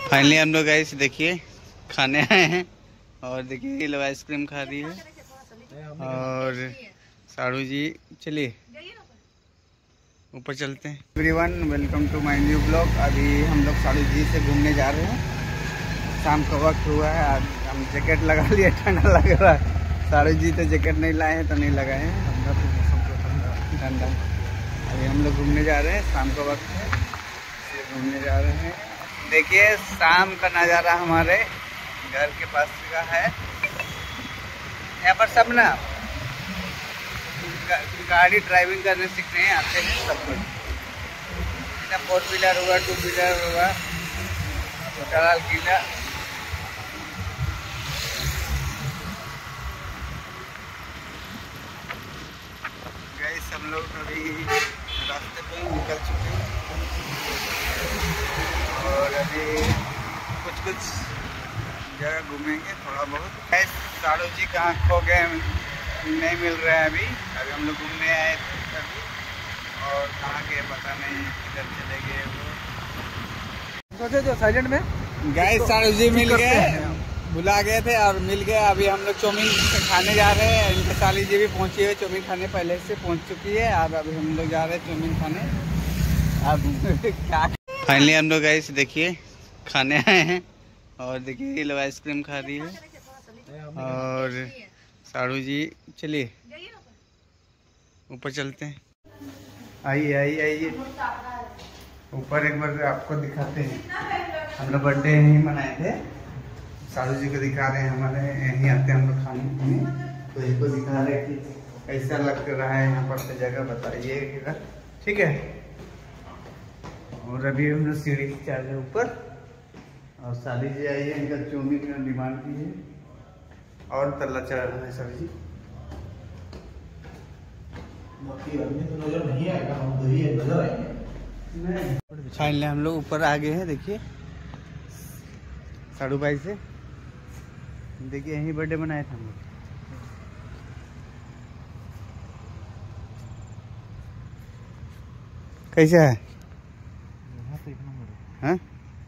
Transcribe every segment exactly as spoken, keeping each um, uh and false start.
Finally हम लोग guys देखिए खाने आए हैं और देखिए ये लोग आइसक्रीम खा रही है और साड़ू जी चलिए ऊपर चलते हैं। Everyone welcome to my new blog. अभी हम लोग साड़ू जी से घूमने जा रहे हैं। शाम का वक्त हुआ है, आज हम जैकेट लगा लिए, ठंडा लग रहा है। साड़ू जी तो जैकेट नहीं लाए हैं तो नहीं लगाए हैं, ठंडा तो मौसम तो ठंडा ठंडा। अभी हम लोग घूमने जा रहे हैं, शाम का वक्त है इसलिए घूमने जा रहे हैं। देखिए शाम का नज़ारा हमारे घर के पास का है। यहाँ पर सब ना गाड़ी ड्राइविंग करने सीखने आते हैं सब कुछ। जैसा फोर व्हीलर हुआ, टू व्हीलर हुआ, लाल किला। गाइस हम लोग अभी रास्ते पे निकल चुके हैं और अभी कुछ कुछ जगह घूमेंगे थोड़ा बहुत। गाइस साड़ू जी कहाँ खो गए, नहीं मिल रहा है अभी। अभी हम लोग घूमने आए थे अभी और कहाँ गए पता नहीं, किधर चले गए वो। सोचे जो साइलेंट में गाइस साड़ू जी मिल गए, बुला गए थे और मिल गए। अभी हम लोग चाउमीन खाने जा रहे हैं। इनके साली जी भी पहुंची है चाउमीन खाने, पहले से पहुंच चुकी है और अभी हम लोग जा रहे हैं चाउमीन खाने। अब फाइनली हम लोग गाइस देखिए खाने आए हैं और देखिए ये लोग आइसक्रीम खा रही है और साड़ू जी चलिए ऊपर चलते हैं। आइए आइए आइए ऊपर एक बार आपको दिखाते हैं। हम लोग बर्थडे यहीं मनाए थे, साड़ू जी को दिखा रहे हैं। हमारे यहीं आते हैं हम लोग खाने पीने, तो इनको दिखा रहे हैं कि कैसा लग रहा है यहाँ पर से जगह, बताइएगा ठीक है। और अभी हम लोग सीढ़ी चढ़ रहे ऊपर और साली जी आई है, इनका चाउमीन की डिमांड की है और तल्ला चढ़ रहा है साली जी। तो नजर नहीं आएगा, हम तो ही नजर आएंगे। फाइनली हम लोग ऊपर आ गए हैं। देखिए साड़ू भाई से देखिए यहीं बर्थडे मनाए थे हम लोग। कैसा है हाँ?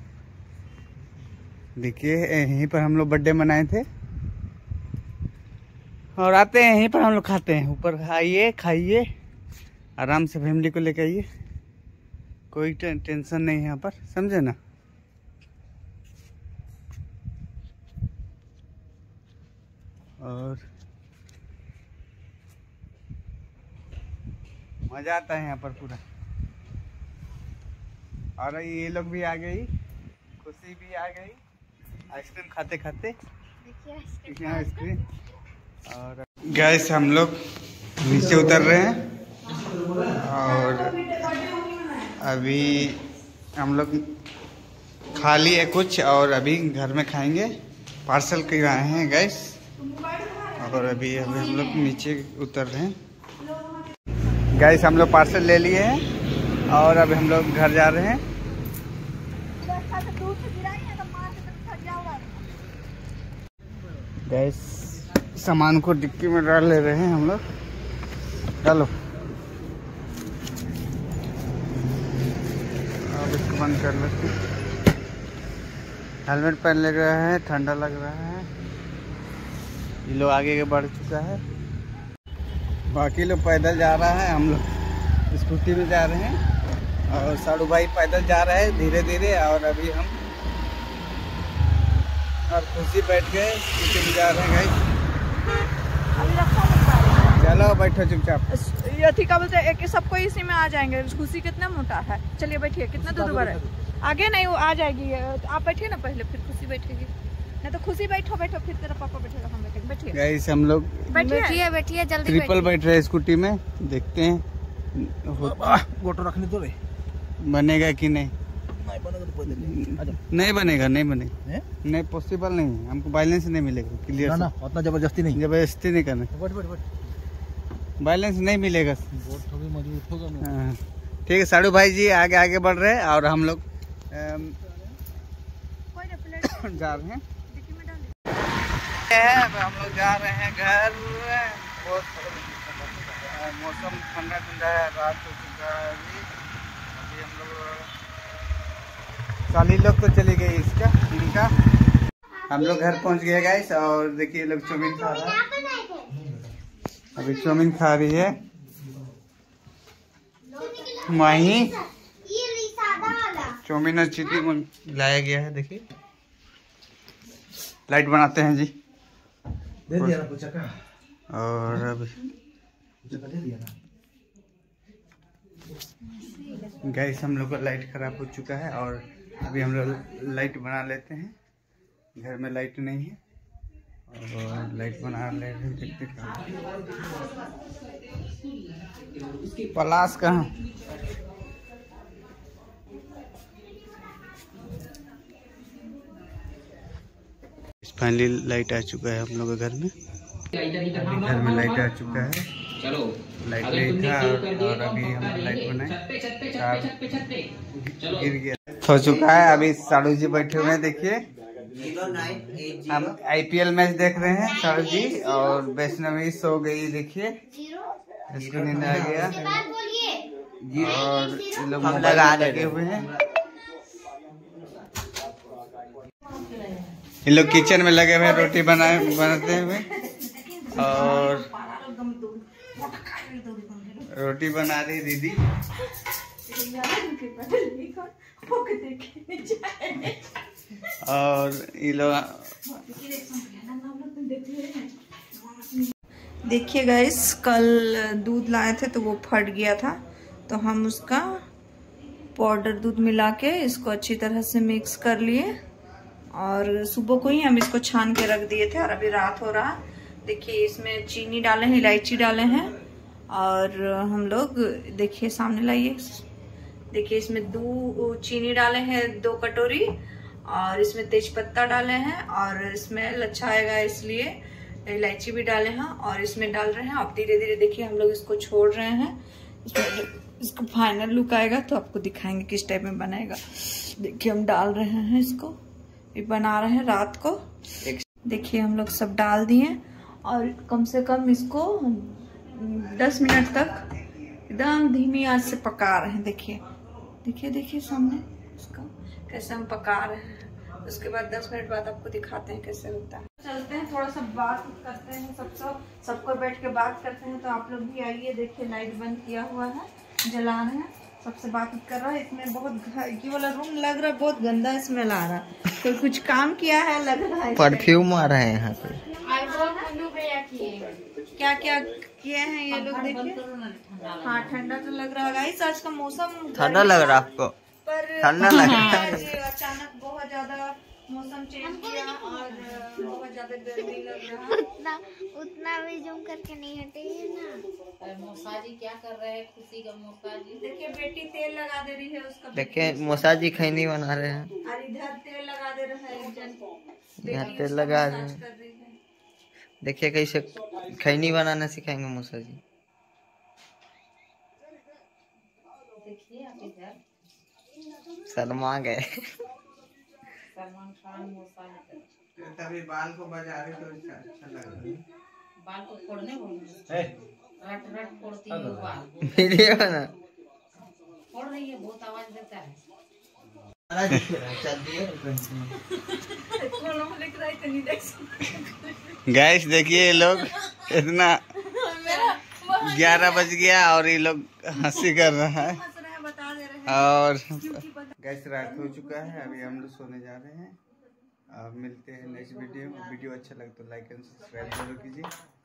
देखिए यहीं पर हम लोग बर्थडे मनाए थे और आते हैं यहीं पर हम लोग खाते हैं। ऊपर आइए खाइए आराम से, फैमिली को लेकर आइए, कोई टेंशन नहीं है यहाँ पर, समझे ना। और मजा आता है यहाँ पर पूरा। और ये लोग भी आ गई, खुशी भी आ गई आइसक्रीम खाते खाते। देखिए आइसक्रीम। और गैस हम लोग नीचे उतर रहे हैं और अभी हम लोग खा लिए कुछ और अभी घर में खाएंगे। पार्सल करवाए हैं गैस और अभी अभी हम लोग नीचे उतर रहे हैं। गैस हम लोग पार्सल ले लिए हैं और अभी हम लोग घर जा रहे हैं। गैस सामान को डिक्की में डाल ले रहे हैं हम लोग। डालो अब इसको बंद कर लेते हैं। हेलमेट पहन ले रहा है, ठंडा लग रहा है। ये लोग आगे के बढ़ चुका है, बाकी लोग पैदल जा रहा है, हम लोग स्कूटी में जा रहे हैं और साड़ू भाई पैदल जा रहे हैं धीरे धीरे। और अभी हम और खुशी बैठ गए, स्कूटी में जा रहे हैं। चलो बैठो चुपचाप। ये ठीक है, बोलते एक सबको इसी में आ जाएंगे। खुशी कितना मोटा है, चलिए बैठिए। कितना दूर दूर है, आगे नहीं वो आ जाएगी। आप बैठिए ना पहले, फिर खुशी बैठेगी। नहीं तो खुशी बैठो बैठो, फिर तेरा पापा बैठेगा, हम बैठेंगे। बैठिए गाइस हम लोग बैठिए बैठिए जल्दी। ट्रिपल बैठ रहे हैं स्कूटी में, देखते हैं फोटो रखने दो रे, बनेगा कि नहीं। नहीं बनेगा तो नहीं बनेगा, नहीं बनेगा, नहीं पॉसिबल नहीं है, हमको बैलेंस नहीं मिलेगा क्लियर। ना ना उतना जबरदस्ती नहीं, जबरदस्ती नहीं करना, बैठ बैठ बैठ, बैलेंस नहीं मिलेगा, मजबूत होगा। ठीक है साड़ू भाई जी आगे आगे बढ़ रहे हैं और हम लोग जा रहे हैं। हम लोग जा रहे हैं घर। बहुत मौसम ठंडा ठंडा है, रात हो चुका है अभी। अभी हम लोग साली लोग तो चली गई इसका हम लोग घर पहुंच गए गाइस और देखिए लोग चाउमीन खा रहा है। अभी चाउमीन खा रही है माही। चाउमीन और चिकन लाया गया है। देखिए लाइट बनाते हैं जी। दे दिया ना कुछ का। और अभी कुछ का दे दिया ना। गैस हम लोग का लाइट खराब हो चुका है और अभी हम लोग लाइट बना लेते हैं। घर में लाइट नहीं है और लाइट बना ले रहे हैं। देखते कहाँ पलाश कहाँ। फाइनली लाइट आ चुका है हम लोग के घर में। घर में लाइट आ चुका है। चलो लाइट नहीं था और अभी हम लाइट बनाए गिर गया हो चुका है। अभी साड़ू जी बैठे हुए हैं। देखिए हम आईपीएल मैच देख रहे हैं साड़ू जी और वैष्णवी सो गई। देखिए इसको नींद आ गया और लोग लगा लगे हुए हैं। इन लोग किचन में लगे हुए रोटी बनाए बनाते हुए और रोटी बना रही दीदी। और ये लोग देखिए गाइस कल दूध लाए थे तो वो फट गया था तो हम उसका पाउडर दूध मिला के इसको अच्छी तरह से मिक्स कर लिए और सुबह को ही हम इसको छान के रख दिए थे और अभी रात हो रहा। देखिए इसमें चीनी डाले हैं, इलायची डाले हैं और हम लोग देखिए सामने लाइए। देखिए इसमें दो चीनी डाले हैं दो कटोरी और इसमें तेज पत्ता डाले हैं और स्मेल अच्छा आएगा इसलिए इलायची भी डाले हैं और इसमें डाल रहे हैं। अब धीरे धीरे देखिए हम लोग इसको छोड़ रहे हैं। इसको फाइनल लुक आएगा तो आपको दिखाएंगे किस टाइप में बनेगा। देखिए हम डाल रहे हैं इसको, ये बना रहे हैं रात को। देखिए हम लोग सब डाल दिए और कम से कम इसको दस मिनट तक एकदम धीमी आंच से पका रहे हैं। देखिए देखिए देखिए सामने इसको कैसे हम पका रहे हैं। उसके बाद दस मिनट बाद आपको दिखाते हैं कैसे होता है। चलते हैं थोड़ा सा बात करते हैं, सबको सबको बैठ के बात करते हैं। तो आप लोग भी आइए। देखिए लाइट बंद किया हुआ है, जला रहे हैं, सबसे बात कर रहा है। इसमें बहुत ये वाला रूम लग रहा है बहुत गंदा स्मेल आ रहा है। तो कुछ काम किया है लग रहा है, परफ्यूम आ रहा है यहाँ पे। क्या क्या किए हैं ये लोग देखिए। हाँ ठंडा तो लग रहा है गाइस। आज का मौसम ठंडा लग रहा है आपको? पर ठंडा लग रहा है। अचानक बहुत ज्यादा मौसम चेंज किया और बहुत ज्यादा गर्मी लग रहा है। उतना उतना भी जूम करके नहीं हटेगी ना। मौसाजी क्या कर रहे हैं? खुशी का मौसाजी देखिए बेटी तेल लगा दे रही है उसका। देखिए मौसाजी खैनी बना रहे हैं और इधर तेल लगा दे रहा है एक जन। यहाँ तेल लगा रहे हैं। देखिए कैसे खैनी बनाना सिखाएंगे मौसाजी। देखिए आप इधर शर्मा गए। सलमान खान मौसाजी तभी बाल को बजा रहे तो अच्छा लग रहा है। बाल को फोड़ने बोल रट रट फोड़ती है बाल। वीडियो बना फोड़ रही है, बहुत आवाज देता है। गैस देखिए ये लोग इतना ग्यारह बज गया और ये लोग हंसी कर रहा है और गैस रात हो चुका है। अभी हम लोग सोने जा रहे हैं। अब मिलते हैं नेक्स्ट वीडियो में। वीडियो अच्छा लगे तो लाइक एंड सब्सक्राइब जरूर कीजिए।